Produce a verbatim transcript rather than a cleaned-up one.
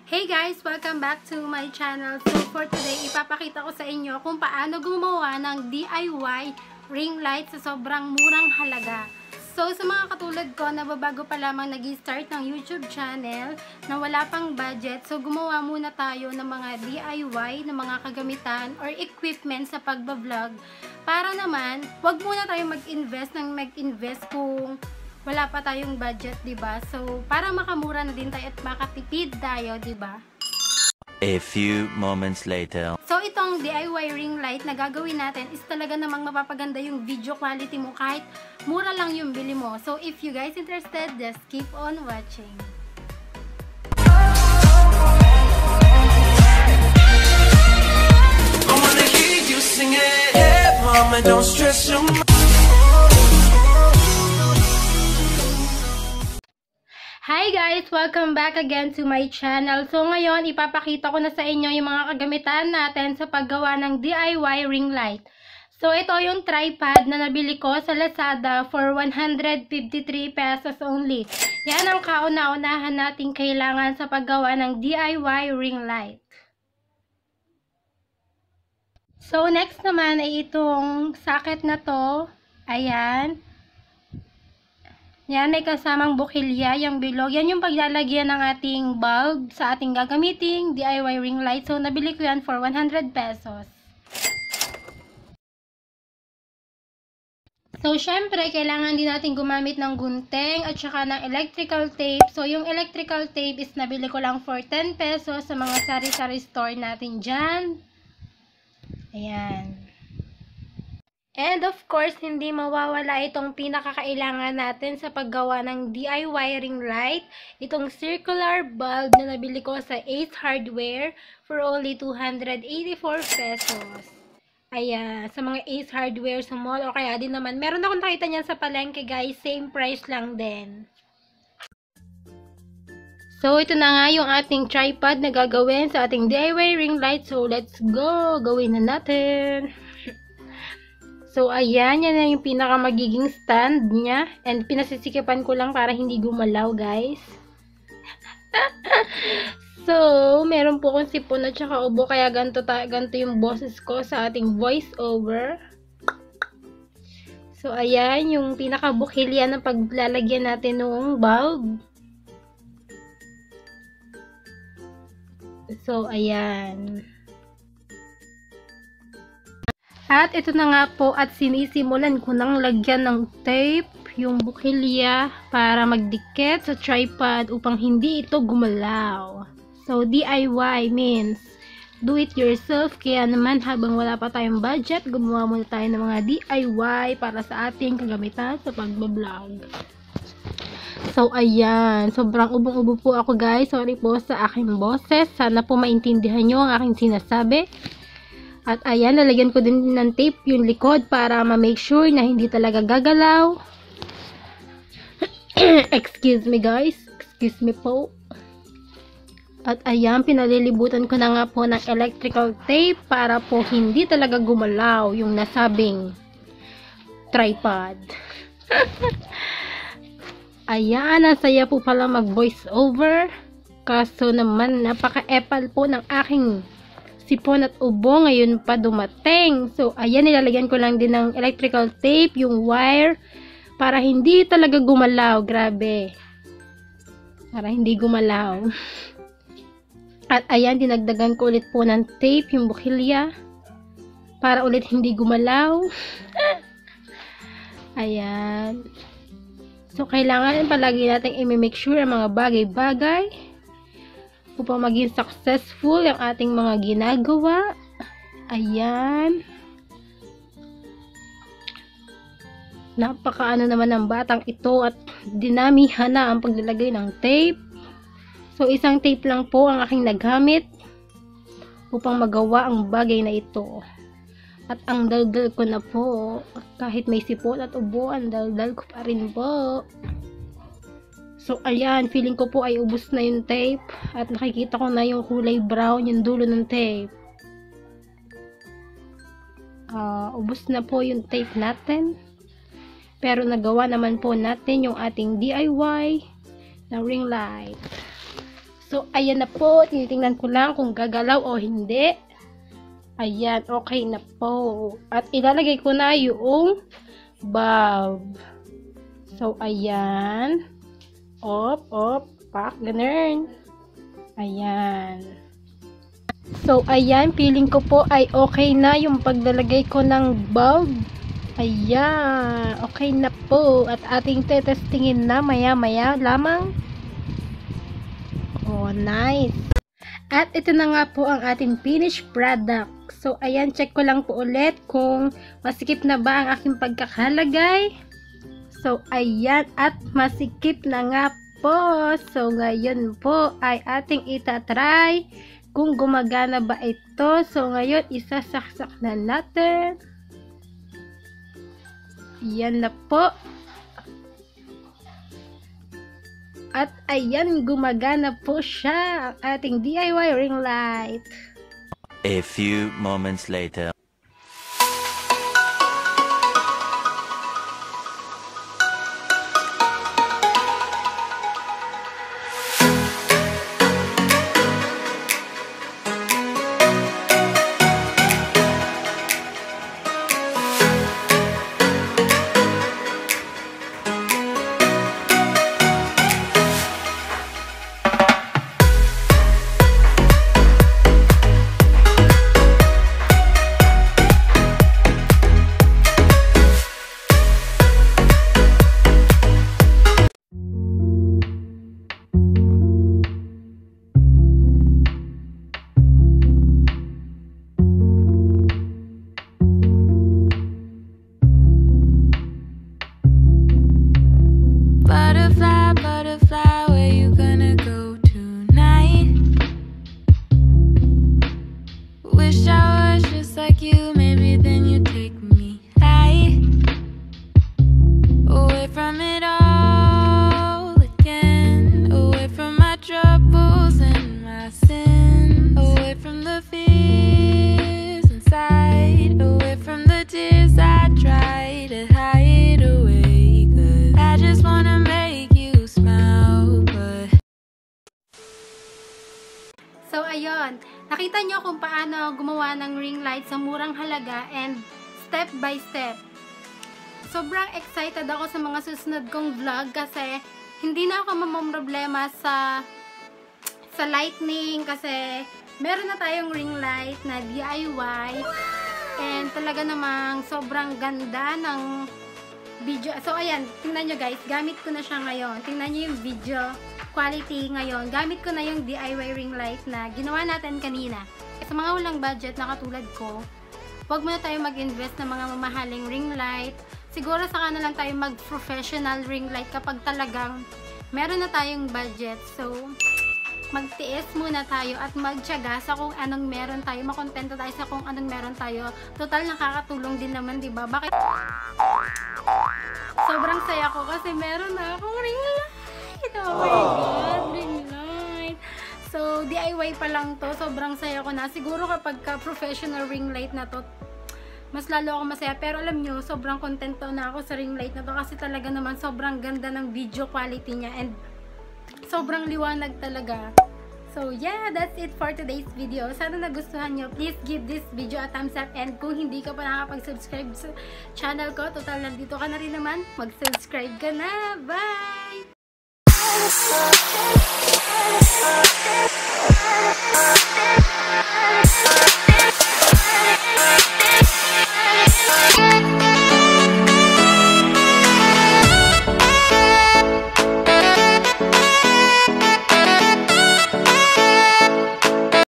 Hey guys! Welcome back to my channel. So for today, ipapakita ko sa inyo kung paano gumawa ng D I Y ring light sa sobrang murang halaga. So sa mga katulad ko na babago pa lamang nag-start ng YouTube channel na wala pang budget, so gumawa muna tayo ng mga D I Y, ng mga kagamitan or equipment sa pagbablog para naman, wag muna tayo mag-invest ng mag-invest kung wala pa tayong budget, diba? So, para makamura na din tayo at makatipid tayo, diba? A few moments later. So, itong D I Y ring light na gagawin natin is talaga namang mapapaganda yung video quality mo kahit mura lang yung bili mo. So, if you guys interested, just keep on watching. I wanna hear you sing it. Hey, mama, don't stress your mind. Hi guys! Welcome back again to my channel. So ngayon, ipapakita ko na sa inyo yung mga kagamitan natin sa paggawa ng D I Y ring light. So ito yung tripod na nabili ko sa Lazada for one hundred fifty-three pesos only. Yan ang kauna-unahan nating kailangan sa paggawa ng D I Y ring light. So next naman ay itong socket na to. Ayan. Yan, may kasamang bukilya, yung bilog. Yan yung paglalagyan ng ating bulb sa ating gagamiting D I Y ring light. So, nabili ko yan for one hundred pesos. So, syempre, kailangan din natin gumamit ng gunting at saka ng electrical tape. So, yung electrical tape is nabili ko lang for ten pesos sa mga sari-sari store natin dyan. Ayan. And of course, hindi mawawala itong pinakakailangan natin sa paggawa ng D I Y ring light. Itong circular bulb na nabili ko sa Ace Hardware for only two hundred eighty-four pesos. Ayan, sa mga Ace Hardware sa mall o kaya din naman. Meron akong nakita niyan sa palengke guys, same price lang din. So, ito na nga yung ating tripod na gagawin sa ating D I Y ring light. So, let's go! Gawin na natin! So, ayan, yan na yung pinaka magiging stand niya. And pinasisikipan ko lang para hindi gumalaw, guys. So, meron po kong sipon at saka ubo. Kaya ganito, ganito yung boses ko sa ating voice over. So, ayan, yung pinaka bukilya na paglalagyan natin ng bulb. So, ayan. At ito na nga po at sinisimulan ko nang lagyan ng tape yung bukilya para magdikit sa tripod upang hindi ito gumalaw. So, D I Y means do it yourself. Kaya naman habang wala pa tayong budget, gumawa muna tayo ng mga D I Y para sa ating kagamitan sa pagbablog. So, ayan. Sobrang ubong-ubo po ako guys. Sorry po sa aking boses. Sana po maintindihan nyo ang aking sinasabi. At ayan, lalagyan ko din ng tape yung likod para ma-make sure na hindi talaga gagalaw. Excuse me guys. Excuse me po. At ayan, pinalilibutan ko na nga po ng electrical tape para po hindi talaga gumalaw yung nasabing tripod. Ayan, nasaya po pala mag voice over. Kaso naman, napaka-epal po ng aking sipon at ubo ngayon pa dumating. So, ayan, nilalagyan ko lang din ng electrical tape, yung wire, para hindi talaga gumalaw. Grabe. Para hindi gumalaw. At ayan, dinagdagan ko ulit po ng tape, yung bukilya, para ulit hindi gumalaw. Ayan. So, kailangan palagi natin i-make sure ang mga bagay-bagay upang maging successful ang ating mga ginagawa. Ayan. Napakaano naman ng batang ito at dinamihan na ang paglalagay ng tape. So, isang tape lang po ang aking nagamit upang magawa ang bagay na ito. At ang daldal ko na po, kahit may sipon at ubo, ang daldal ko pa rin po. So, ayan, feeling ko po ay ubos na yung tape at nakikita ko na yung kulay brown, yung dulo ng tape. Uh, ubos na po yung tape natin. Pero nagawa naman po natin yung ating D I Y na ring light. So, ayan na po. Tinitingnan ko lang kung gagalaw o hindi. Ayan, okay na po. At ilalagay ko na yung bulb. So, ayan. Op, op, pak, ganun. Ayan. So, ayan. Feeling ko po ay okay na yung paglalagay ko ng bulb. Ayan. Okay na po. At ating tetestingin na maya-maya lamang. Oh, nice. At ito na nga po ang ating finished product. So, ayan, check ko lang po ulit kung masikip na ba ang aking pagkakalagay. So, ayan, at masikip na nga po. So, ngayon po ay ating itatry kung gumagana ba ito. So, ngayon, isasaksak na natin. Yan na po. At ayan, gumagana po siya, ang ating D I Y ring light. A few moments later. Butterfly, butterfly, where you gonna go tonight? Wish I was just like you, maybe then you take me high, away from it all again, away from my troubles and my sin, away from the fears inside, away from the tears I try to hide away, 'cause I just wanna make you smile, but So, ayun. Nakita nyo kung paano gumawa ng ring light sa murang halaga and step by step. Sobrang excited ako sa mga susunod kong vlog kasi hindi na ako mamamroblema sa sa lightning kasi meron na tayong ring light na D I Y and talaga namang sobrang ganda ng video. So, ayan. Tingnan nyo guys. Gamit ko na siya ngayon. Tingnan nyo yung video quality ngayon. Gamit ko na yung D I Y ring light na ginawa natin kanina. Sa mga walang budget na katulad ko, huwag muna tayo mag-invest ng mga mamahaling ring light. Siguro saka na lang tayo mag-professional ring light kapag talagang meron na tayong budget. So, magtiis muna tayo at magtiyaga sa kung anong meron tayo. Makontento tayo sa kung anong meron tayo. Total, nakakatulong din naman, diba? Bakit? Sobrang saya ko kasi meron na akong ring light. Oh my God, ring light. So, D I Y pa lang to. Sobrang saya ko na. Siguro kapag ka professional ring light na to, mas lalo ako masaya. Pero alam nyo, sobrang kontento na ako sa ring light na to kasi talaga naman sobrang ganda ng video quality niya and sobrang liwanag talaga. So, yeah, that's it for today's video. Sana nagustuhan nyo. Please give this video a thumbs up and kung hindi ka pa nakapag-subscribe sa channel ko, total nandito ka na rin naman, mag-subscribe ka na. Bye!